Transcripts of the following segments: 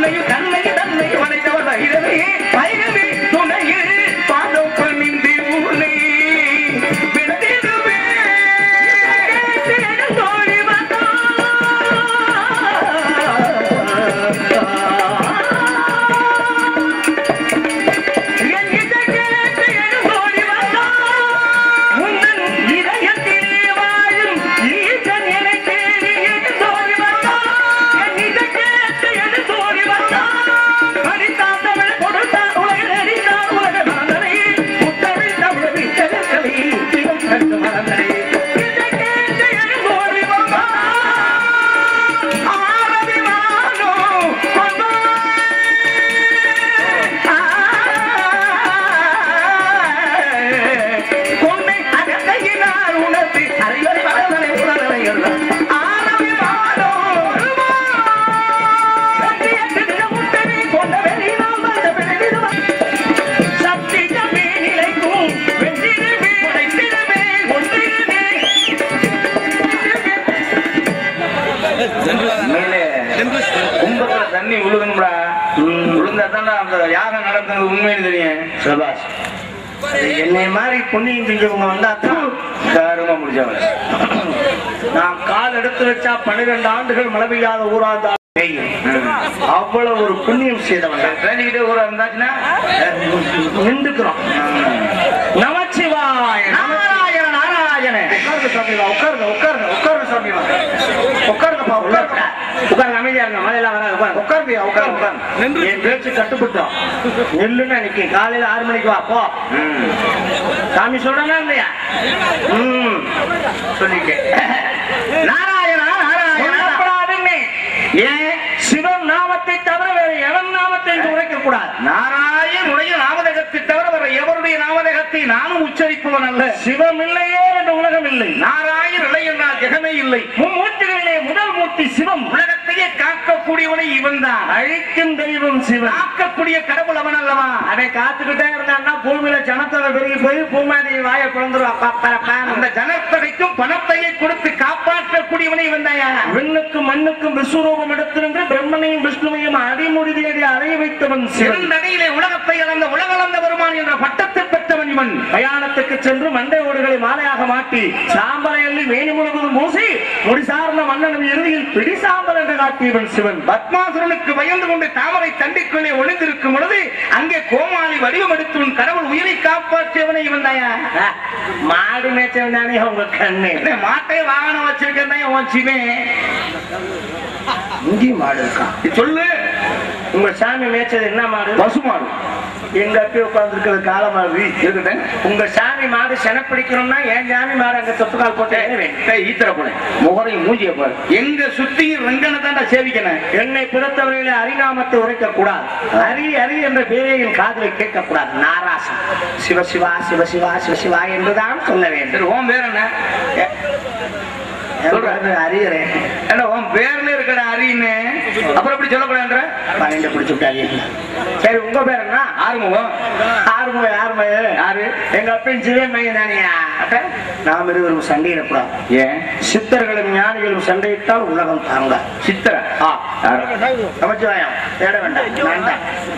மண்ணையும் கண்ணையும் தன்னையும் அடைத்தவர் வைரவே வைரவே துணையில் பாதம் பணிந்து ஊனை விடத்திடுவே தோழி வந்தா தண்ணி உழுகணும்டா. உழுந்தாதான் அந்த யாகம் நடந்தது உண்மைன்னு தெரியும். சபாஷ். என்னை மாதிரி புண்ணியம் செஞ்சவங்க வந்தா தாரமா முடிஞ்சவங்க. நான் கால் எடுத்து வச்சா 12 ஆண்டுகள் மழை பெய்யாத ஊராந்தா அவ்வளவு ஒரு புண்ணியம் செய்தவங்க. பேணிக்கிட்டே ஊரா இருந்தாச்சுன்னா நின்றுக்கிறோம். நமச்சிவாய நாராயண நாராயண. உட்காருங்க சாமிவா, உட்காருங்க உட்காருங்க உட்காருங்க சாமிவா, உட்காருங்கப்பா உட்காருங்க உட்காருங்க. அமைதியா இருங்க, மழையெல்லாம் வராது. உட்காருங்க உட்காருங்க உட்காருங்க. என் பேச்சு கட்டுப்பட்டோம். நெல்லுன்னு அன்னைக்கு காலையில 6 மணிக்கு வா போ சாமி சொல்றா இல்லையா? சொல்லிட்டேன். நாராயணா நாராயண. ஏன் சிவன் நாமத்தை தவிர வேற எவன் நாமத்தை உரைக்க கூடாது? நாராயணுடைய நாமதகத்தை தவிர வேற எவருடைய நாமதகத்தை நானும் உச்சரிப்பவன் அல்ல. சிவம் இல்லையே என்ற உலகம் இல்லை. நாராயண் இல்லை என்றால் ஜெகமே இல்லை. மும்மூர்த்திகளிலே முதல் மூர்த்தி சிவம். உலகத்தையே காக்கக்கூடியவனை இவன் தான். அழிக்கும் தெய்வம் சிவன். காக்கக்கூடிய கடவுள் அவன் அல்லவா? அதை காத்துக்கிட்டே இருந்தான்னா பூமியில ஜனத்தொகை பெருகி போய் பூமாதி வாயை குழந்துருவான். அந்த ஜனத்தொகைக்கும் பணத்தையை கொடுத்து காப்பாற்றக்கூடியவனை இவன் தான். விண்ணுக்கும் மண்ணுக்கும் விஸ்வரூபம் எடுத்திருந்து பிரம்மனையும் விஷ்ணுவையும் அடிமுடி தேடி அறைய வைத்தவன் சிவன். அடியிலே உலகத்தை அளந்த உலகளந்த வருமான் என்ற பட்டத்தை பெற்றவன் இவன். கயானத்துக்கு சென்று மண்டை ஓடுகளை மாலையாக மாட்டி சாம்பலை அள்ளி மேனி முழுவதும் மூசி முடிசார்ந்த மன்னனும் இறுதியில் பிடி சாம்பல் என்று காட்டியவன் சிவன். பத்மாசுரனுக்கு பயந்து கொண்டு தாமரை தண்டிக்குள்ளே ஒளிந்திருக்கும் பொழுது அங்கே கோமாளி வடிவம் எடுத்தும் கடவுள் உயிரை காப்பாற்றியவனை இவன் தாயா. மாடு மேய்ச்சவன் தானே உங்க கண்ணு. மாட்டை வாகனம் வச்சிருக்கேன் உன் சிவன். இங்கேயும் மாடு இருக்கா? சொல்லு. உங்க சாமி மேய்ச்சது என்ன மாடு? பசு மாடு. எங்க அப்பே உட்கார்ந்து இருக்கிறது கால மாடு இருக்கட்டும். உங்க சாமி மாடு செனப்பிடிக்கணும்னா என் சாமி மாடு அங்க தொப்புக்கால் போட்டு ஈத்தர போனேன் முகரையும் மூஞ்சிய பாரு. எங்க சுத்தியும் ரெங்கனை தான் சேவிக்கணும். என்னை பிறத்தவரையில அரிநாமத்தை உரைக்க கூடாது. அரி அரி என்ற பேரை என் காதலை கேட்க கூடாது. நாராசம் சிவசிவா சிவசிவா சிவசிவா என்றுதான் சொல்ல வேண்டும். ஓம் வேற என்ன அறியறேன் பேர்ல இருக்கிற அரின்னு அப்புறம் எப்படி சொல்லக்கூடாது? பன்னெண்டு பிடிச்சு விட்டாங்க. சரி உங்க பேர் என்ன? ஆறுமுகம். ஆறுமுகம் யாருமே யாரு? எங்க அப்பன் சிவமையன் தானியா. நாம் இருவரும் சண்டையிடக்கூடாது. ஏன்? சித்தர்களும் ஞானிகளும் சண்டையிட்டால் உலகம் தாங்க. சித்தர சமச்சிவாயம் தேட வேண்டாம்.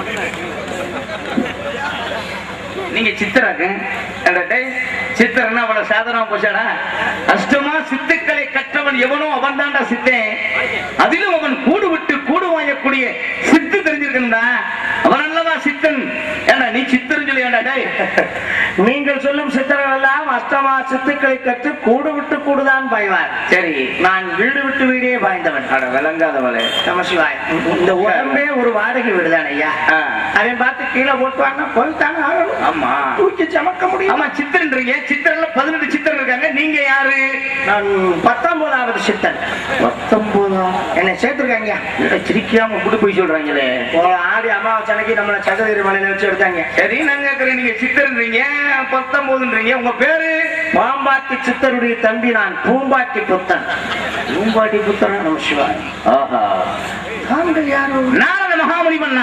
நீங்க சித்தராக்கு சித்தர்னா அவ்வளவு சாதாரணமா போச்சாடா? அஷ்டமா சித்துக்களை கற்றவன் எவனோ அவன் தான்டா சித்தன். அதிலும் அவன் கூடு விட்டு கூடு வாங்கக்கூடிய சித்து தெரிஞ்சிருக்கா அவன் அல்லவா சித்தன். ஏண்டா நீ சித்தர் சொல்லி ஏண்டா? நீங்கள் சொல்லும் சித்தர்கள் எல்லாம் அஷ்டமா சித்துக்களை கற்று கூடு விட்டு கூடுதான் பாய்வார். சரி நான் வீடு விட்டு வீடே பாய்ந்தவன். விளங்காதவளே நமசிவாய். இந்த உடம்பே ஒரு வாடகை வீடுதான் ஐயா. அவன் பார்த்து கீழே போட்டுவாங்கன்னா போய்த்தானே ஆகணும். ஆமா தூக்கி சமக்க முடியும். ஆமா சித்தர்ன்றீங்க. சித்தர்ல 18 சித்தர் இருக்காங்க. நீங்க யாரு? நான் 19வது சித்தன். 19 என்ன சேர்த்திருக்காங்க. சிரிக்காம கூட்டு போய் சொல்றாங்களே. ஆடி அமாவாசை அன்னைக்கு நம்மள சதுரகிரி மலையில வச்சு எடுத்தாங்க. சரி நான் கேட்கிறேன், நீங்க சித்தர்ன்றீங்க 19ன்றீங்க. உங்க பேரு? பாம்பாட்டி சித்தருடைய தம்பி நான் பூம்பாட்டி புத்தன். பூம்பாட்டி புத்தன் நம்ம சிவாய். ஆஹா தாங்கள் யாரு? நாரத மகாமுனிவன்.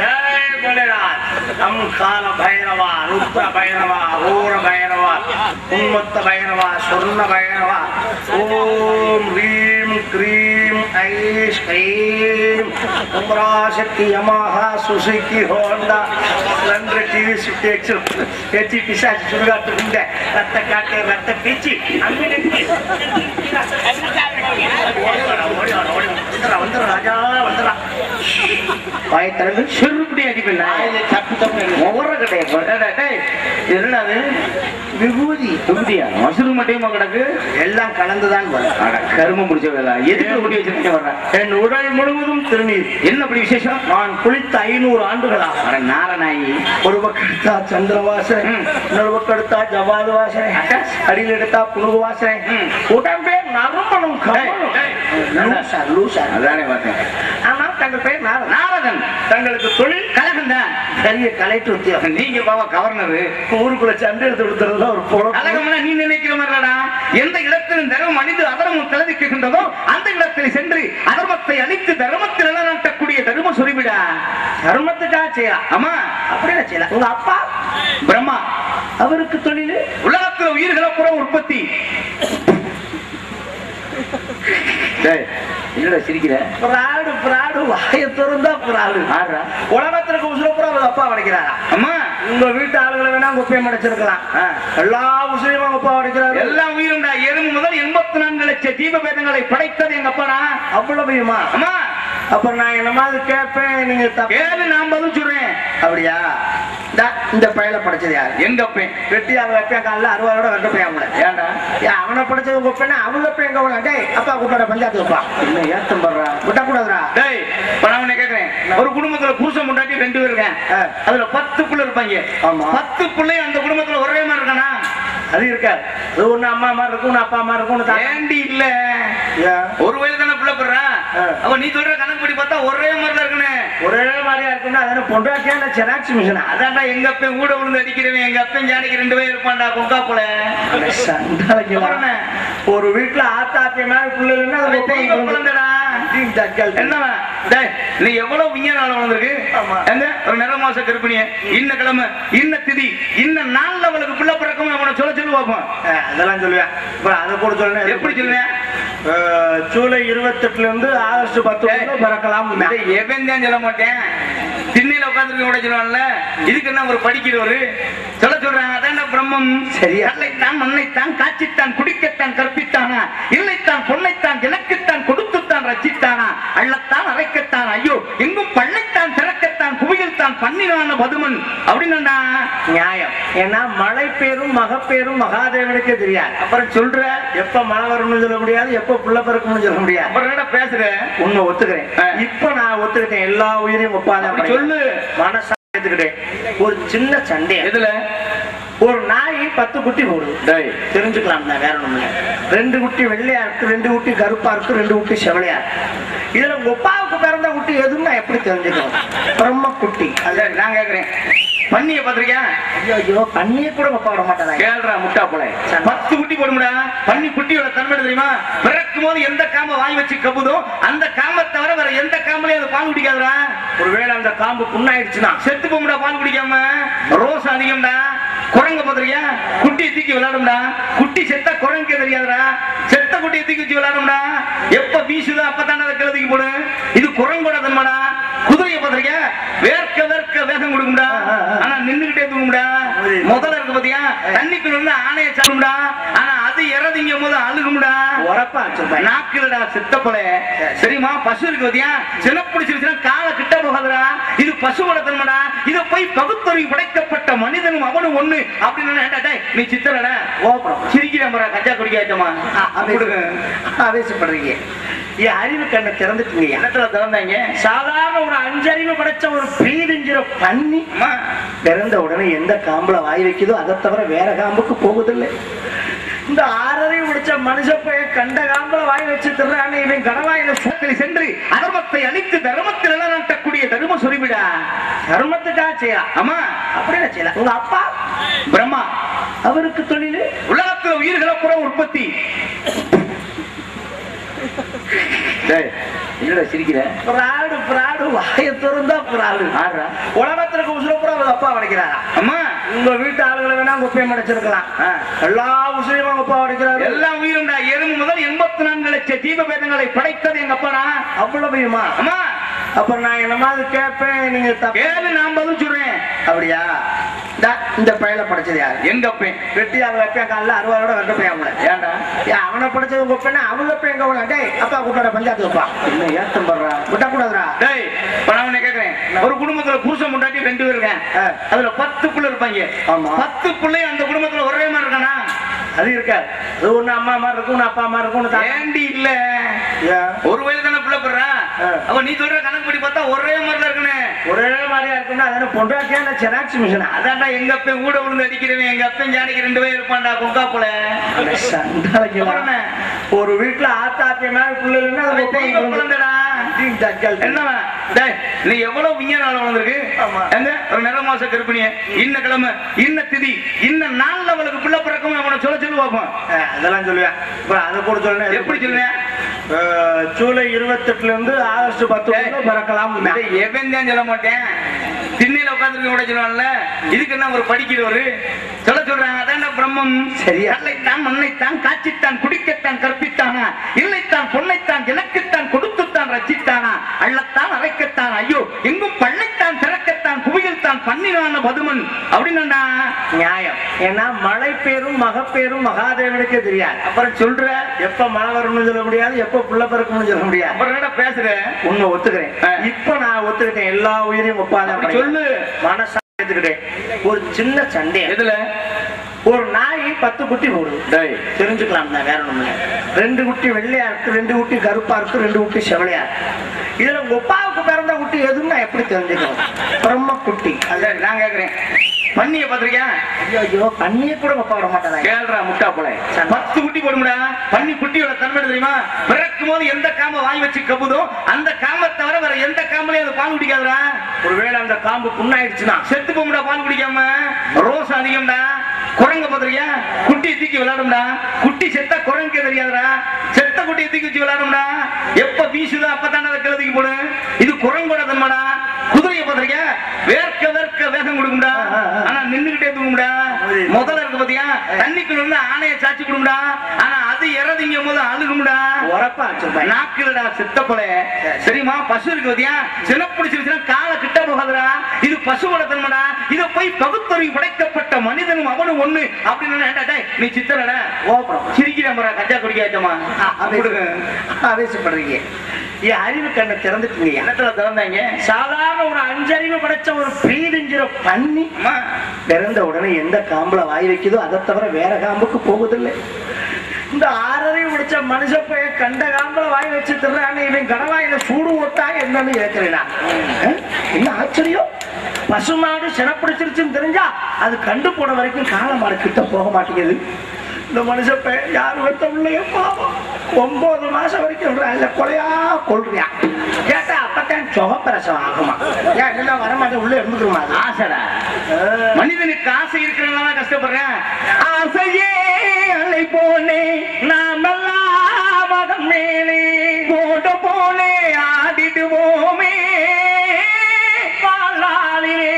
நம் கால பைரவா, ருத்ர பைரவா, ஊர பைரவா, உன்மத்த பைரவா, சொர்ண பைரவா, ஓம் ரீம் கிரீம் ஐஸ் கிரீம் உயிரையும் Parasakthi Yamaha Suzuki Honda Splendor TV Swift Excel ஏற்றி பிசாச்சு சுடுகாட்டு குண்டை ரத்த காட்டு ரத்த பீச்சி வந்துடுற ராஜா வந்துடுறா வாய் திறந்து செருப்படி அடிப்பேன் தப்பு தப்பு ஒவ்வொரு கட்டையை என்னது விபூதி விபூதியா மசூரு மட்டுமா கிடக்கு எல்லாம் கலந்துதான் கரும முடிச்சவங்களா எதுக்கு ஊட்டி வச்சிருக்க வர்றேன் என் உடல் முழுவதும் திருநீர் என்ன அப்படி விசேஷம் நான் குளித்த 500 ஆண்டுகளா நாரநாயி ஒரு பக்கம் எடுத்தா சந்திர வாசனை இன்னொரு பக்கம் எடுத்தா ஜவாது வாசனை அடியில் எடுத்தா புனுகு வாசனை உடம்பே நறுமணம் அதானே பார்த்தேன் ஆனா தங்கள் பேர் நாரதன் தங்களுக்கு தொழில் கலகம் தான் பெரிய கலெக்டர் உத்தியோகம் நீங்க பாவா கவர்னர் ஊருக்குள்ள சண்டை எடுத்து கொடுத்துறதுல ஒரு கலகம்னா நீ நினைக்கிற மாதிரிடா எந்த இடத்திலும் தர்மம் அணிந்து அதர்மம் தலைவிக்கின்றதோ அந்த இடத்தில் சென்று அதர்மத்தை அழித்து தர்மத்தில் நிலநாட்டக்கூடிய தர்ம சொரிவிடா தர்மத்துக்கா செய்யலாம் ஆமா அப்படியே செய்யலாம் உங்க அப்பா பிரம்மா அவருக்கு தொழில் உலகத்தில் உயிர்களை புற உற்பத்தி சிரிக்கிற வாய திறந்தா உலகத்திற்கு உசுரப்புறம் அவர் அப்பா படைக்கிறாரா அம்மா உங்க வீட்டு ஆளுகளை வேணா குப்பையை மடைச்சிருக்கலாம் எல்லா உசுரையும் அப்பா படைக்கிறாரு எல்லா உயிரும் எறும்பு முதல் 84 லட்சம் ஜீவபேதங்களை படைத்தது எங்க அப்பா அவ்வளவுமா அம்மா அப்புறம் நான் என்ன மாதிரி கேட்பேன் நீங்க கேளு நான் பதில் சொல்றேன் அப்படியா இந்த பயல படைச்சது யாரு எங்க அப்பேன் வெட்டியாக வைப்பேன் காலில் 60 வெட்டப்பேன் அவங்கள ஏன்டா அவனை படைச்சது வைப்பேன்னா அவங்க வைப்பேன் எங்க டே அப்பா கூட்டாட பஞ்சாயத்து வைப்பா என்ன ஏத்தம் பண்றா விட்டக்கூடாதுரா டேய் நான் கேட்கிறேன் ஒரு குடும்பத்துல புருஷன் முன்னாடி 2 பேர் இருக்கேன் அதுல 10 பிள்ளை இருப்பாங்க 10 பிள்ளை அந்த குடும்பத்துல ஒரே மாதிரி இருக்கானா அது இருக்காது அது ஒண்ணு அம்மா மாதிரி இருக்கும் ஒண்ணு அப்பா மாதிரி இருக்கும் ஏண்டி இல்ல ஒரு வயது தானே பிள்ளை போடுறா அப்ப நீ சொல்ற கணக்கு படி பார்த்தா ஒரே மாதிரி தான் இருக்குன்னு ஒரே மாதிரியா இருக்குன்னா அதான பொண்டாட்டியான ஜெராக்ஸ் மிஷினா அதான்டா எங்க அப்பன் கூட விழுந்து அடிக்கிறவன் எங்க அப்பன் ஜானிக்கு 2 பேர் இருப்பான்டா கொக்கா போல ஒரு வீட்டுல ஆத்தாத்திய மாதிரி பிள்ளைன்னா என்னவா நீ எவ்வளவு விஞ்ஞான வளர்ந்துருக்கு ஒரு நிற மாச கருப்பிணிய இன்ன கிழமை இன்ன திதி இன்ன நாள் அவளுக்கு பிள்ளை பிறக்கும் அவனை சொல்ல சொல்லி பார்ப்போம் அதெல்லாம் சொல்லுவேன் அதை கூட சொல்லுவேன் எப்படி சொல்லுவேன் ஜூலை 28 இருந்து ஆகஸ்ட் 10 பிறக்கலாம் எவன் தான் சொல்ல மாட்டேன் திண்ணையில உட்காந்துருக்க கூட சொல்லுவான்ல இதுக்கு என்ன ஒரு படிக்கிறவரு சொல்ல சொல்றாங்க அதான் பிரம்மம் கல்லைத்தான் மண்ணைத்தான் காட்சித்தான் குடிக்கத்தான் கற்பித்தானா இல்லைத்தான் பொன்னைத்தான் எனக்குத்தான் கொடுத்துத்தான் ரச்சித்தானா அள்ளத்தான் அரைக்கத்தான் ஐயோ எங்கும் பள்ளைத்தான் திறக்கத்தான் புவியில் தான் பண்ணினான பதுமன் அப்படின்னா நியாயம் ஏன்னா மழை பேரும் மகப்பேரும் மகாதேவனுக்கே தெரியாது அப்புறம் சொல்ற எப்ப மழை வரும்னு சொல்ல முடியாது எப்ப புள்ள பிறக்கும்னு சொல்ல முடியாது அப்புறம் என்ன பேசுறேன் உண்மை ஒத்துக்கிறேன் இப்ப நான் ஒத்துக்கிட்டேன் எல்லா உயிரையும் ஒப்பாத சொல்லு மனசா எடுத்துக்கிட்டேன் ஒரு சின்ன சண்டை எதுல ஒரு நாய் 10 குட்டி போடுது தெரிஞ்சுக்கலாம் வேற ஒண்ணு 2 குட்டி வெள்ளையா இருக்கு 2 குட்டி கருப்பா இருக்கு 2 குட்டி செவளையா இருக்கு இதுல உங்க அப்பாவுக்கு பிறந்த குட்டி எதுன்னு எப்படி தெரிஞ்சுக்கணும் பிரம்ம குட்டி அது நான் கேக்குறேன் பன்னிய பாத்திருக்கேன் ஐயோ பன்னிய கூட அப்பா விட மாட்டாங்க கேள்றா முட்டா போல 10 குட்டி போடுமுடா பன்னி குட்டியோட தன்மை தெரியுமா பிறக்கும் போது எந்த காம்பை வாங்கி வச்சு கப்புதோ அந்த காம்பை தவிர வேற எந்த காம்பலையும் அது பால் குடிக்காதுடா ஒருவேளை அந்த காம்பு புண்ணாயிடுச்சுன்னா செத்து போமுடா பால் குடிக்காம ரோஸ் அதிகம்டா குரங்க பாத்திருக்கியா குட்டியை தூக்கி விளையாடும்டா குட்டி செத்த குரங்க தெரியாதுடா செத்த குட்டியை தூக்கி வச்சு விளையாடும்டா எப்ப வீசுதோ அப்பதானே அதை கிளதிக்கு போடு இது குரங்கோட தன்மைடா குதிரையை பாத்திருக்கியா வேர்க்க வேர்க்க வேகம் கொடுக்கும்டா ஆனா நின்னுகிட்டே தூங்கும்டா முதல்ல இருக்கு பாத்தியா தண்ணிக்குள்ள இருந்து ஆணையை சாப்பிடும்டா ஆனா அது இறதிங்கும் போது அழுகும்டா உரப்பா நாக்குலடா சித்தப்பல சரிமா பசு இருக்கு பாத்தியா சினப்பிடிச்சிருச்சுன்னா காலை கிட்ட போகாதுடா இது பசுவோட தன்மைடா இதை போய் பகுத்தறிவு படைக்கப்பட்ட மனிதனும் அவனும் ஒண்ணு அப்படின்னு நீ சித்தரடா ஓப்பரம் சிரிக்கிறா கஞ்சா குடிக்காச்சமா ஆவேசப்படுறீங்க என் அறிவு கண்ணை திறந்துட்டீங்க என்னத்துல திறந்தாங்க சாதாரண ஒரு 5 அறிவு படைச்ச ஒரு பீடிஞ்சிர பண்ணி பிறந்த உடனே எந்த காம்புல வாய் வைக்குதோ அதை தவிர வேற காம்புக்கு போகுதில்லை இந்த 6 அறிவு பிடிச்ச மனுஷ போய் கண்ட காம்புல வாய் வச்சு திறான்னு இவன் கடவாயில சூட்டில் சென்று அதர்மத்தை அழித்து தர்மத்தில் நிலநாட்டக்கூடிய தர்ம சொரிவிடா தர்மத்துக்கா செய்யலாம் ஆமா அப்படியே செய்யலாம் உங்க அப்பா பிரம்மா அவருக்கு தொழில் உலகத்தில் உயிர்களை புற உற்பத்தி சிரிக்கிற வாய திறந்தா உலகத்திற்கு உசுரப்புறம் அப்பா படைக்கிறாரா அம்மா உங்க வீட்டு ஆளுகளை வேணா குப்பையை மடைச்சிருக்கலாம் எல்லா உசுரையும் அப்பா படைக்கிறாரு எல்லா உயிரும் எறும்பு முதல் 84 லட்சம் ஜீவபேதங்களை படைத்தது எங்க அப்பாடா அவ்வளவுமா அம்மா அப்புறம் நான் என்னமாவது கேட்பேன், நீங்க கேளு, நான் பதில் சொல்றேன். அப்படியா? இந்த பையல படிச்சது யாரு? எங்க அப்பேன். வெட்டி அவன் வைப்பேன் காலில் 60 வெட்ட பையன் அவங்கள. ஏன்டா அவனை படிச்சது உங்க பெண்ணா? அவங்க எங்க அவள? டேய் அப்பா கூட்டாட பஞ்சாயத்து வைப்பா. என்ன ஏத்தம் பண்றா? விட்டக்கூடாதுடா. டேய் இப்ப நான் உன்னை கேட்கிறேன், ஒரு குடும்பத்துல புருஷன் முண்டாட்டி 2 பேர் இருக்காங்க, அதுல 10 பிள்ளை இருப்பாங்க. 10 பிள்ளை அந்த குடும்பத்துல ஒரே மாதிரி இருக்கானா? அது இருக்காது. அது ஒண்ணு அம்மா மாதிரி இருக்கும், ஒண்ணு அப்பா மாதிரி இருக்கும். ஏண்டி இல்ல, ஒரு வயது தானே பிள்ளை பெறா. அப்ப நீ சொல்ற கணக்கு படி பார்த்தா ஒரே மாதிரி தான் இருக்குன்னு. ஒரே மாதிரியா இருக்குன்னா அதான பொண்டாட்டியான ஜெராக்ஸ் மிஷின். அதான்டா எங்க அப்பன் கூட விழுந்து அடிக்கிறவன், எங்க அப்பன் ஜானிக்கு 2 பேர் இருப்பான்டா கொங்கா போல. ஒரு வீட்டுல ஆத்தாப்பிய மாதிரி பிள்ளைன்னா குழந்தைடா. என்னவா நீ எவ்வளவு விஞ்ஞான வளர்ந்துருக்கு. எங்க ஒரு நிற மாச கர்ப்பிணிய இன்ன கிழமை இன்ன திதி இன்ன நாள்ல அவளுக்கு பிள்ளை பிறக்கும் அவனை சொல்ல சொல்லு பார்ப்போம். அதெல்லாம் சொல்லுவேன். அதை கூட சொல்லுவேன். எப்படி சொல்லுவேன்? ஜூலை 28 இருந்து ஆகஸ்ட் 10 பிறக்கலாம். எவன் தான் சொல்ல மாட்டேன். திண்ணையில உட்காந்துருக்க கூட சொல்லுவான்ல, இதுக்கு என்ன ஒரு படிக்கிறவரு சொல்ல சொல்றாங்க. அதான் பிரம்மம். சரியா? கல்லைத்தான் மண்ணைத்தான் காட்சித்தான் குடிக்கத்தான் கற்பித்தானா, இல்லைத்தான் பொன்னைத்தான் எனக்குத்தான் கொடுத்துத்தான் ரச்சித்தானா, அள்ளத்தான் அரைக்கத்தான் ஐயோ எங்கும் பள்ளைத்தான் திறக்கத்தான் குவியில் தான் பண்ணினான பதுமன் அப்படின்னா நியாயம். ஏன்னா மழை பேரும் மகப்பேரும் மகாதேவனுக்கே தெரியாது. அப்புறம் சொல்ற எப்ப மழை வரும்னு சொல்ல முடியாது, எப்ப புள்ள பிறக்கும்னு சொல்ல முடியாது. அப்புறம் என்ன பேசுறேன்? உண்மை ஒத்துக்கிறேன். இப்ப நான் ஒத்துக்கிட்டேன். எல்லா உயிரையும் ஒப்பாத சொல்லு. மனசா எடுத்துக்கிட்டேன். ஒரு சின்ன சண்டை. எதுல? ஒரு நாய் 10 குட்டி போடுது. தெரிஞ்சுக்கலாம் தான், வேற ஒண்ணு. 2 குட்டி வெள்ளையா இருக்கு, 2 குட்டி கருப்பா இருக்கு, 2 குட்டி செவலையா இருக்கு. இதுல உங்க ஒப்பாவுக்கு பிறந்த குட்டி எதுன்னு நான் எப்படி தெரிஞ்சுக்கணும்? பிரம்ம குட்டி. அதான் நான் கேக்குறேன். பண்ணிய பாத்திருக்கியா? ஐயோ பண்ணிய கூட ஒப்பா விட மாட்டேன். கேள்றா முட்டா போல. 10 குட்டி போடுமுடா. பண்ணி குட்டியோட தன்மை தெரியுமா? பிறக்கும் போது எந்த காம்ப வாய் வச்சு கப்புதோ அந்த காம்பை தவிர வேற எந்த காம்பலையும் அது பால் குடிக்காதுடா. ஒருவேளை அந்த காம்பு புண்ணாயிடுச்சுன்னா செத்து போமுடா பால் குடிக்காம. ரோஸ் அதிகம்டா. குரங்க பாத்திரியா? குட்டி தூக்கி விளையாடும்டா. குட்டி செத்த குரங்க தெரியாதுடா. செத்த குட்டியை தூக்கி வச்சு விளையாடும்டா. எப்ப வீசுதோ அப்பதான அதை கிளதிக்கு போடு. இது குரங்கோட தன்மைடா. குதிரையை பாத்திரியா? வேர்க்க வேர்க்க வேகம் கொடுக்கும்டா. ஆனா நின்னுகிட்டே தூங்கும்டா. முதல்ல இருக்கு பாத்தியா? தண்ணிக்குள்ள இருந்து ஆணையை சாச்சி கொடும்டா. ஆனா அது இறதிங்கும் போது அழுகும்டா. உரப்பா நாக்குலடா செத்த போல. சரிமா? பசு இருக்கு பாத்தியா? சினப்பிடிச்சிருச்சுன்னா காலை கிட்ட போகாதுடா. இது பசுவோட தன்மைடா. இதை போய் பகுத்தறிவு படைக்கப்பட்ட மனிதனும் அவனும் ஒண்ணு அப்படின்னு நீ சித்தரட சிரிக்கிறேன் கஞ்சா குடிக்க ஆச்சமா ஆவேசப்படுறீங்க. என் அறிவு கண்ணை திறந்துட்டீங்க. இடத்துல திறந்தாங்க. சாதாரண ஒரு 5 அறிவு படைச்ச ஒரு பீரிஞ்சிர பண்ணி பிறந்த உடனே எந்த காம்புல வாய் வைக்குதோ அதை தவிர வேற காம்புக்கு போகுதில்லை. இந்த 6 அறிவு பிடிச்ச மனுஷ போய் கண்ட காம்புல வாய் வச்சு திடுறான்னு இவன் கடவாயில சூடு ஓட்டா என்னன்னு கேட்கிறேன். என்ன ஆச்சரியம்! பசுமாடு சினப்பிடிச்சிருச்சுன்னு தெரிஞ்சா அது கண்டு போன வரைக்கும் காலமாடு கிட்ட போக மாட்டேங்குது. இந்த மனுஷ பையன் யாரு வெட்ட பிள்ளைய பாவம் 9 மாசம் வரைக்கும் கொலையா கொள்றியா கேட்டா அப்பத்தான் சுகப்பிரசவம் ஆகுமா? ஏன் எல்லாம் வரமாட்டேன் உள்ள இருந்துக்கிறோமா? ஆசைடா. மனிதனுக்கு ஆசை இருக்கிறதுனால கஷ்டப்படுறேன். ஆசையே அலை போனே நாமெல்லாம் மதம் மேலே போட்ட போனே ஆடிடுவோமே பாலாளிலே.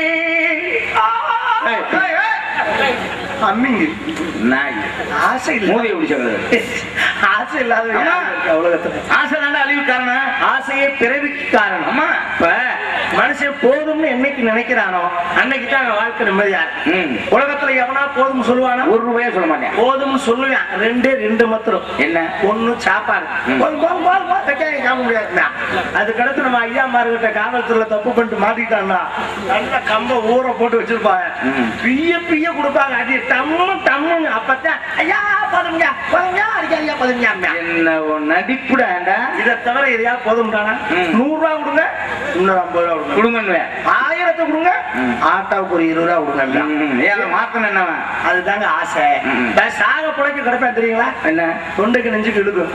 அம்மிங்க நாய் ஆசை இல்லை. மூதியை பிடிச்சது ஆசை இல்லாத உலகத்துல ஆசை தானே அழிவு காரணம். ஆசையே பிறவிக்கு காரணம். அம்மா இப்ப மனுஷன் போதும்னு என்னைக்கு நினைக்கிறானோ அன்னைக்கு தான் வாழ்க்கை நிம்மதியா இருக்கு. உலகத்துல எவனா போதும் சொல்லுவானா? 1 ரூபாயா சொல்ல மாட்டேன். போதும் சொல்லுவேன். 2 மாத்திரம். என்ன? 1 சாப்பாடு. முடியாது. அதுக்கடுத்து நம்ம ஐயா மார்கிட்ட காவல்துறையில தப்பு பண்ணிட்டு மாட்டிட்டான்னா நல்ல கம்ப ஊற போட்டு வச்சிருப்பாங்க. பிய பிய கொடுப்பாங்க. அடி டம்மு டம்முன்னு. அப்பத்தான் ஐயா போதுங்க போதுங்க அடிக்காதியா போதுங்க. என்ன நடிப்புடாண்டா. இதை தவிர எதையா போதும்டானா 100 ரூபா கொடுங்க, இன்னொரு 50 ரூபா கொடுங்க, 1000 கொடுங்க, ஆட்டாவுக்கு ஒரு 20 ரூபா கொடுங்க. மாத்தம் என்னவா? அதுதாங்க ஆசை. சாக புழைக்க கிடப்பேன் தெரியுங்களா? என்ன தொண்டைக்கு நெஞ்சுக்கு இழுக்கும்.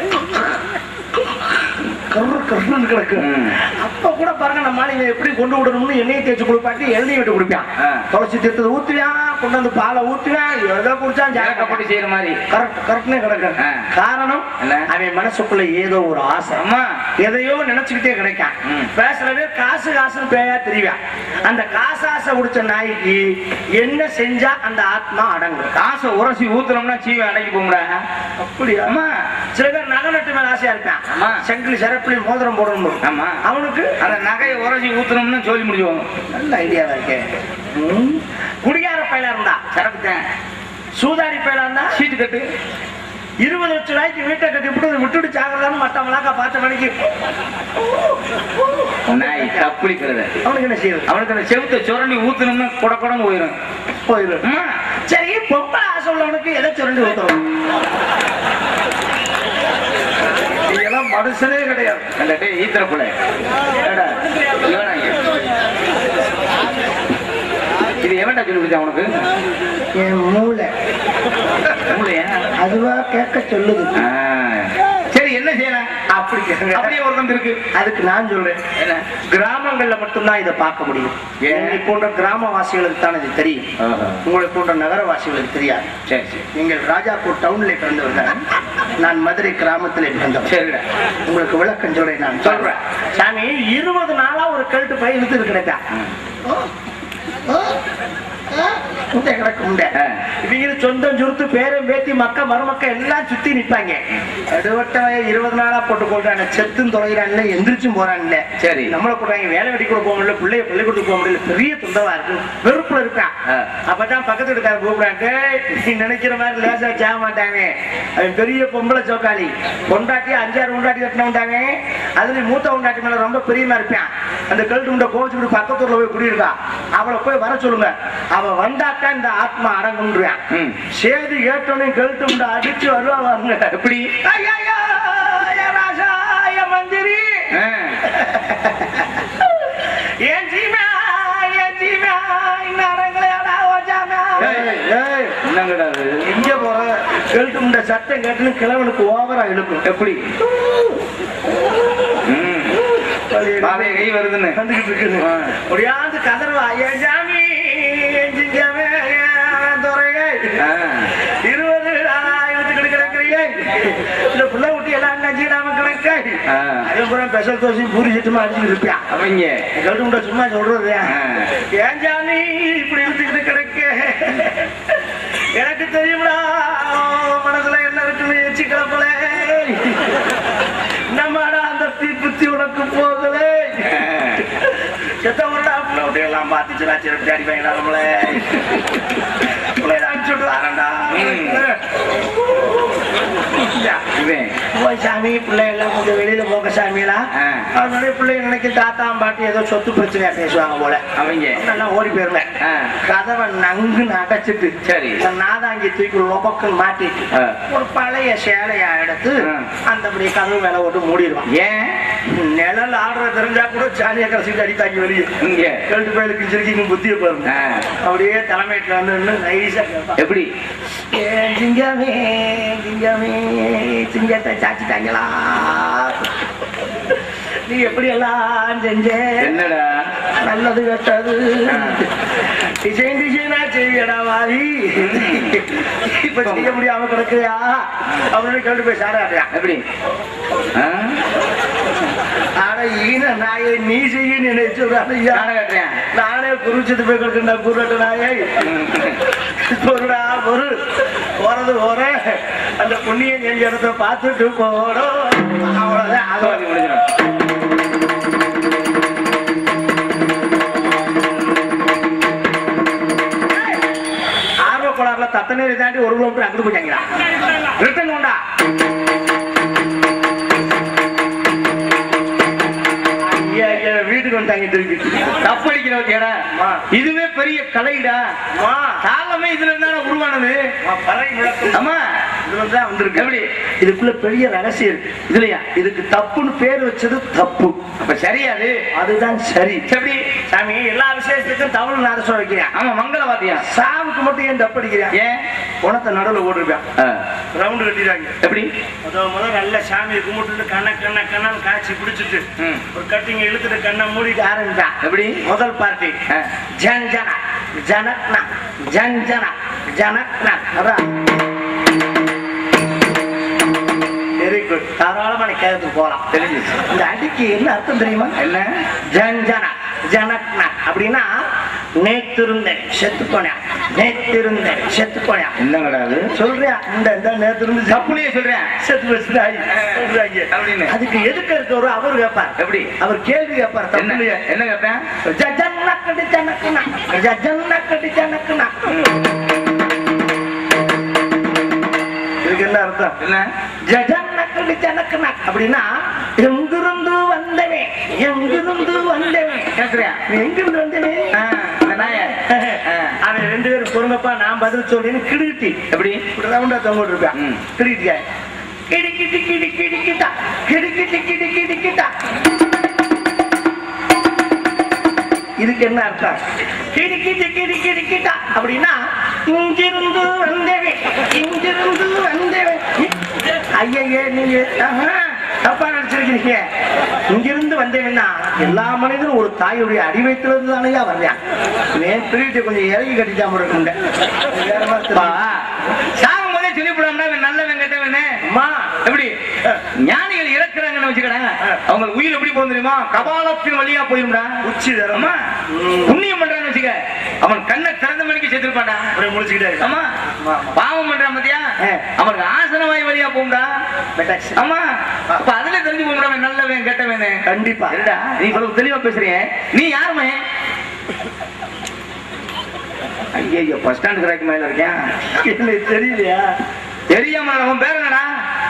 கிடக்கு. அப்ப கூட பாருங்க நம்ம எப்படி கொண்டு விடணும்னு எண்ணெயை தேய்ச்சி குளிப்பாட்டி எண்ணெய் விட்டு குடிப்பான். துளசி தீர்த்தது ஊத்துவியான் கொண்டாந்து பாலை ஊத்துவேன் எதை குடிச்சான் ஜாக்கப்பட்டு செய்யற மாதிரி கரெக்ட்னே கிடக்கும். காரணம் அவன் மனசுக்குள்ள ஏதோ ஒரு ஆசை, எதையோ நினைச்சுக்கிட்டே கிடைக்கான். பேசுறதே காசு காசுன்னு பேயா தெரியும். அந்த காசு ஆசை குடிச்ச நாய்க்கு என்ன செஞ்சா அந்த ஆத்மா அடங்கும்? காசை உரசி ஊத்துனோம்னா சீவை அடங்கி போகும்டா. அப்படியா? சில பேர் நகை நட்டு மேல ஆசையா இருப்பான், செங்கிலி சிறப்புலி மோதிரம் போடணும். ஆமா, அவனுக்கு அந்த நகையை உரசி ஊத்துனோம்னா சொல்லி முடிஞ்சுவாங்க. நல்ல ஐடியாவா இருக்கேன். குடிகார பயிலா இருந்தா சரக்குத்தேன், சூதாடி பயிலா இருந்தா சீட்டு கட்டு. 20 லட்சம் ரூபாய்க்கு வீட்டை கட்டி விட்டுட்டு சாகிறதான்னு மற்றவங்களாக்கா பார்த்த மணிக்கு தப்பிக்கிறது. அவனுக்கு என்ன செய்யுது? அவனுக்கு அந்த செவுத்த சுரண்டி ஊத்துனோம்னா குடக்குடம் போயிடும். சரி, பொம்பளை ஆசை உள்ளவனுக்கு எதை சுரண்டி ஊத்துறோம்? இதெல்லாம் மனுஷனே கிடையாது. அந்த ஈத்திர பிள்ளை இது எவன்டா சொல்லி கொடுத்தா உனக்கு? என் மூளை அதுவா கேட்க சொல்லுது. சரி, என்ன செய்யலாம்? அப்படியே ஒருத்தம் இருக்கு. அதுக்கு நான் சொல்றேன், கிராமங்கள்ல மட்டும்தான் இதை பார்க்க முடியும். என்னை போன்ற கிராமவாசிகளுக்கு தான் இது தெரியும், உங்களை போன்ற நகரவாசிகளுக்கு தெரியாது. சரி சரி. நீங்கள் ராஜாப்பூர் டவுன்ல பிறந்தவர்கள், நான் மதுரை கிராமத்தில் பிறந்தவர். சரி, உங்களுக்கு விளக்கம் சொல்றேன். நான் சொல்றேன் சாமி, 20 நாளா ஒரு கழுட்டு பையன் இழுத்து கிடைத்தா சொந்தம் சுருத்து பேரும் பேத்தி மக்க மருமக்க எல்லாம் சுத்தி நிப்பாங்க. எடுவட்ட 20 நாளா போட்டு கொள்றாங்க, செத்தும் தொலைகிறான்ல, எந்திரிச்சும் போறான்ல. சரி, நம்மளை போடுறாங்க, வேலை வெட்டி கூட போக முடியல, பிள்ளைய பள்ளிக்கூடத்துக்கு போக முடியல, பெரிய தொந்தவா இருக்கு, வெறுப்புல இருக்கான். அப்பதான் பக்கத்து இருக்காரு கூப்பிடாங்க, நீ நினைக்கிற மாதிரி லேசா செய்ய மாட்டாங்க. அவன் பெரிய பொம்பளை சோக்காளி, கொண்டாட்டி 5-6 கொண்டாட்டி கட்டினவன்டாங்க. அதுல மூத்த கொண்டாட்டி மேல ரொம்ப பெரியமா இருப்பான். அந்த கழுட்டு உண்ட கோவிச்சுக்கிட்டு பக்கத்தூர்ல போய் குடியிருக்கா, அவளை போய் வர சொல்லுங்க. அவ வந்தாத்தான் இந்த ஆத்மா அடங்குன்றான். சேதி கேட்டோன்னு கழுட்டு உண்ட அடிச்சு வருவாங்க. எப்படி? மந்திரி ஏன் ஜீமா இங்க போற கழுட்டு உண்ட சத்தம் கேட்டுன்னு கிழவனுக்கு ஓவரா இழுக்கும். எப்படி? கை வருதுன்னு வந்துகிட்டு இருக்குது. அப்படியாவது கதறுவா, ஏன் ஜாமி 20 நாளாயிரத்துக்கு கிடக்குறீங்க, இந்த பிள்ளை விட்டு எல்லாம் நஞ்சிடாம கிடக்க. அதே பூரா ஸ்பெஷல் தோசி பூரி சட்டுமா அடிச்சுட்டு இருப்பான். அவங்க கழுட்டு சும்மா சொல்றது, ஏன் ஜாமி இப்படி இழுத்துக்கிட்டு கிடக்க, எனக்கு தெரியும்டா மனசுல என்ன இருக்குன்னு வச்சு கிடப்பல, நம்மடா அந்த தீப்புத்தி உனக்கு போகல, செத்த ஒரு அப்படி எல்லாம் பாத்துச்சுடா, சிறப்பு அடிப்பாங்கடா நம்மளே, அடிச்சுட்டு வரண்டா. சாமி பிள்ளை எல்லாம் கொஞ்சம் வெளியில போக சாமியா, அவனுடைய பிள்ளைங்க நினைக்க தாத்தா பாட்டி ஏதோ சொத்து பிரச்சனையா பேசுவாங்க போல, அவங்க நல்லா ஓடி போயிருவேன். கதவை நங்குன்னு அடைச்சிட்டு, சரி, நாதாங்கி தூக்கி லொபக்குன்னு மாட்டிட்டு ஒரு பழைய சேலையா எடுத்து அந்த கதவு மேல ஓட்டு மூடிடுவான். ஏன்? நிழல் ஆடுற தெரிஞ்சா கூட சாலியா கரைச்சிட்டு அடித்தாங்க வெளியே. இங்க கழுட்டு பயலுக்கு சிரிக்கிங்க புத்திய பாருங்க. அப்படியே தலைமையில வந்து நைஸா கேட்பான். எப்படி? சிங்கமே சிங்கமே சிங்கத்தை சாச்சிட்டாங்களா, நீ எப்படி எல்லாம் செஞ்ச, என்னடா நல்லது கெட்டது டிசைன் டிசைனா செய்யடா வாரி, இப்ப செய்ய முடியாம கிடக்குறியா அப்படின்னு கேட்டு போய் சாராடுறியா. எப்படி? ஆனா ஈன நாயை நீ செய்ய நினைச்சுறான், நானே குறிச்சது போய் கிடக்குண்டா குருட்டு நாயை, பொருடா பொரு போறது போற அந்த புண்ணியம் செஞ்ச இடத்த பார்த்துட்டு போடும். அவ்வளவுதான், அது முடிஞ்சிடும். ஆர்வக்கோளாறுல தத்த நேரம் தாண்டி 1 கிலோமீட்டர் அங்கிட்டு போயிட்டாங்களா, ரிட்டர்ன் உண்டா? வீட்டுக்கு வந்தாங்க திருப்பி தப்படிக்கிற. இதுவே பெரிய கலைடா, காலமே இதுல இருந்தா உருவானது. ஆமா, இதுலதான் வந்திருக்கு. எப்படி? இதுக்குள்ள பெரிய ரகசியம் இருக்கு. இதுலயா இதுக்கு தப்புன்னு பேர் வச்சது தப்பு. அப்ப சரியாது, அதுதான் சரி. எப்படி சாமி? எல்லா விசேஷத்துக்கும் தமிழ் நான் சொல்ல வைக்கிறேன். ஆமா, மங்களவாதியா. சாவுக்கு மட்டும் ஏன் தப்பு அடிக்கிறேன்? ஏன்? உனத்தை நடுவில் ஓடிருப்பேன், ரவுண்டு கட்டிடுவாங்க. எப்படி? முதல் நல்ல சாமியை கும்பிட்டு கண்ண காய்ச்சி பிடிச்சிட்டு ஒரு கட்டிங்க இழுத்துட்டு கண்ணை மூடிட்டு ஆரம்பிச்சான். எப்படி? முதல் பார்ட்டி ஜான் ஜானா ஜனக்னா ஜஞ்சனா ஜனக்னா அதான் வெரி குட். தாராளமா நீ கேட்கறதுக்கு போலாம். தெரிஞ்சு இந்த அடிக்கு என்ன அர்த்தம் தெரியுமா? என்ன? ஜஞ்சனா ஜனக்னா அப்படின்னா நேத்திருந்தேன் செத்து போனேன், நேத்திருந்தேன் செத்து போனேன். என்னங்கடா அது சொல்றியா? இந்த நேத்திருந்து தப்புலயே சொல்றேன் செத்து போச்சு அப்படின்னு. அதுக்கு எதுக்கு இருக்கவரு அவரு கேட்பார். எப்படி? அவர் கேள்வி கேட்பார். தப்புலயே என்ன கேட்பேன்? ஜன்னக்கடி ஜனக்குனா ஜன்னக்கடி ஜனக்குனா. இதுக்கு என்ன அர்த்தம்? என்ன? ஜன்னக்கடி ஜனக்குனா அப்படின்னா எங்கிருந்து வந்தவன், எங்கிருந்து வந்தவன் கேட்கிறேன். எங்கிருந்து வந்தவன்? அவன் ரெண்டு பேரும் பொறுங்கப்பா நான் பதில் சொல்றேன்னு கிடுக்கிட்டி. எப்படி? ரவுண்டா தொங்கிட்டு இருப்பேன். கிடுக்கிட்டியா? கிடுக்கிட்டு கிடு கிடுக்கிட்டா கிடுக்கிட்டு கிடு கிடுக்கிட்டா. இதுக்கு என்ன அர்த்தம்? கிடுக்கிட்டு கிடு கிடுக்கிட்டா அப்படின்னா இங்கிருந்து வந்தவன், இங்கிருந்து வந்தவன். ஐயே நீங்க தப்பா நினைச்சிருக்கீங்க. இங்கிருந்து வந்தேன்னா எல்லா மனிதனும் ஒரு தாயுடைய அடிவயத்துல இருந்து தானே வர்றேன். திருட்டு கொஞ்சம் இறங்கி கட்டிச்சாம இருக்குங்க. சாகும் போதே சொல்லிவிடாம நல்லவன் கெட்டவனே. அம்மா எப்படி ஞானிகள் இறக்குறாங்கன்னு வச்சுக்கிறாங்க. அவங்க உயிர் எப்படி போகும் தெரியுமா? கபாலத்தின் வழியா போயிருந்தா உச்சி தரமா புண்ணியம் பண்றான்னு வச்சுக்க அவன் கண்ணை திறந்த மணிக்கு செத்துருப்பான்டா. முடிச்சுக்கிட்டாரு. ஆமா பாவம் பண்றான் பத்தியா அவனுக்கு ஆசனவாய் வழியா போகும்டா. ஆமா அப்ப அதுல தெரிஞ்சு போகும்டா நல்லவன் கெட்டவன். கண்டிப்பா நீ இவ்வளவு தெளிவா பேசுறிய. நீ யாருமே? ஐயோ பஸ் ஸ்டாண்ட் கிராக்கி மேல இருக்கேன். தெரியலையா? தெரியாம உன் பேர் என்னடா?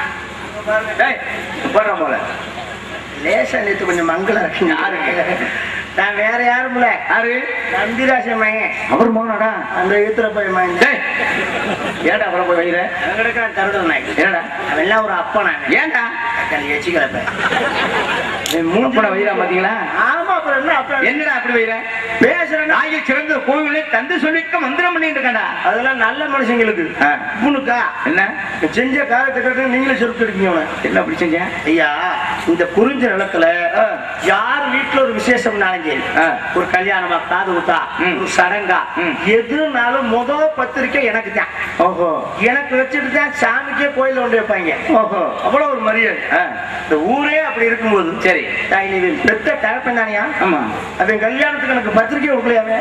போடுற போல லேசா நேற்று கொஞ்சம் மங்களம் இருக்கு. யாருங்க? நான் வேற யாரும் இல்ல. யாரு? நந்திராசன் மகன். அவர் மகனாடா? அந்த ஈத்திர போய் மகன். ஏடா அப்புறம் போய் வைக்கிற? தருதல் நாய்க்கு. என்னடா அவெல்லாம் ஒரு அப்பா நான். ஏன்டா எச்சிக்கிறப்ப மூணு பண வைரா பாத்தீங்களா? ஆமா அப்புறம் என்ன அப்ப என்னடா அப்படி வைர பேசுற நாயை சிறந்த கோவிலே தந்து சொல்லிக்க மந்திரம் பண்ணிட்டு இருக்கா. அதெல்லாம் நல்ல மனுஷங்களுக்கு. உனக்கா என்ன செஞ்ச காலத்துக்கு நீங்களே சொத்து இருக்கீங்க. என்ன அப்படி செஞ்சேன்? ஐயா இந்த குறிஞ்ச நிலத்துல யார் வீட்டுல ஒரு விசேஷம்னாலும் சரி, ஒரு கல்யாணமா காது குத்தா ஒரு சடங்கா எதுனாலும் முதல் பத்திரிக்கை எனக்கு தான். ஓஹோ எனக்கு வச்சுட்டு தான் சாமிக்கே கோயில கொண்டு வைப்பாங்க. ஓஹோ அவ்வளவு ஒரு மரியாதை. இந்த ஊரே அப்படி இருக்கும்போது சரி பெத்த தகப்பன் தானியா? ஆமா அவன் கல்யாணத்துக்கு எனக்கு பத்திரிக்கை கொடுக்கலையாவே?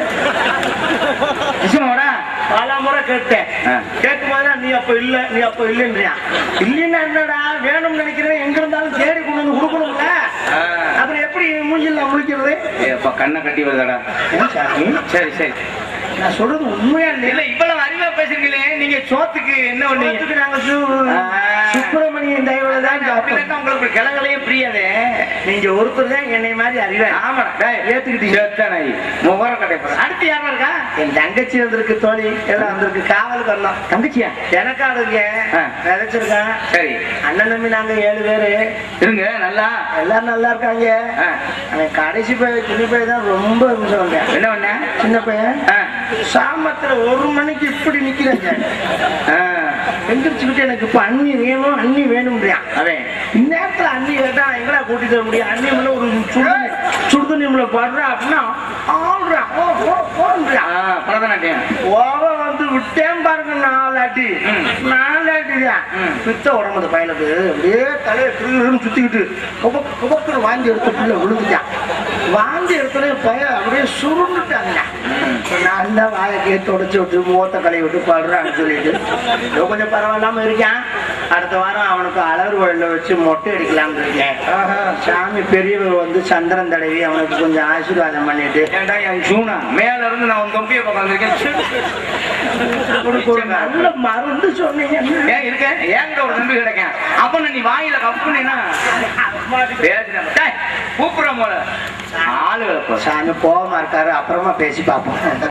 பல முறை கேட்டேன். கேட்கும் போது நீ அப்ப இல்ல நீ அப்ப இல்லைன்றியா? இல்லைன்னா என்னடா வேணும்னு நினைக்கிறேன் எங்க இருந்தாலும் தேடி கொண்டு வந்து கொடுக்கணும்ல. அப்புறம் எப்படி மூஞ்சில முழிக்கிறது? கண்ணை கட்டி வருதாடா. சரி சரி நான் சொல்றது உண்மையா இல்ல? இவ்வளவு அறிவா பேசுறீங்களே நீங்க சோத்துக்கு என்ன ஒண்ணு? நாங்க சுப்பிரமணியன் தயவுதான் உங்களுக்கு கிழங்களையே பிரியாதே. நீங்க ஒருத்தர் தான் என்னை மாதிரி அறிவா. ஆமா ஏத்துக்கிட்டீங்க. முகர கடை அடுத்து யாரா இருக்கா? என் தங்கச்சி வந்திருக்கு, தோழி எல்லாம் வந்திருக்கு. காவலுக்கு வரலாம். தங்கச்சியா? எனக்காடு இருக்கேன் விதைச்சிருக்கேன். சரி அண்ணன் தம்பி நாங்க 7 பேரு இருங்க. நல்லா எல்லாரும் நல்லா இருக்காங்க. அவன் கடைசி பையன் சின்ன பையன் தான் ரொம்ப வந்தேன். என்ன பண்ண? சின்ன பையன் சாமத்துல 1 மணிக்கு இப்படி நிக்கிறேன். எந்திரிச்சுக்கிட்டு எனக்கு இப்ப அண்ணி வேணும் அண்ணி வேணும்ன்றான். அவன் இந்நேரத்துல அண்ணி கேட்டா எங்களா கூட்டிட்டு வர முடியும்? அண்ணி மேல ஒரு சுடுதண்ணில பாடுறா அப்படின்னா பரதநாட்டியம் வந்து விட்டேன் பாருங்க. 4 அடி 4 அடிதான் பித்த உடம்புது பையனுக்கு. அப்படியே தலையை திருன்னு சுத்திக்கிட்டு குபக்குன்னு வாங்கி எடுத்து பிள்ளை விழுந்துட்டான். வாந்தி எடுத்தோடனே பையன் அப்படியே சுருண்டுட்டாங்க. நான் தான் வாயை கேட்டு உடச்சு விட்டு மூத்த கலையை விட்டு பாடுறான்னு சொல்லிட்டு கொஞ்சம் பரவாயில்லாம இருக்கேன். அடுத்த வாரம் அவனுக்கு அலர் கோயில வச்சு மொட்டை அடிக்கலாம்னு இருக்கேன். சாமி பெரியவர் வந்து சந்திரன் தடவி அவனுக்கு கொஞ்சம் ஆசீர்வாதம் பண்ணிட்டு மேல இருந்து நான் தொம்பியை உட்காந்துருக்கேன். நல்ல மருந்து சொன்னீங்க. ஏன் இருக்கேன் ஏன்கிட்ட ஒரு நம்பி கிடைக்கேன். அப்ப நீ வாயில கப்புனா கூப்பிடுற போல ஆளு சாமி கோபமா இருக்காரு. அப்புறமா பேசி பார்ப்போம்.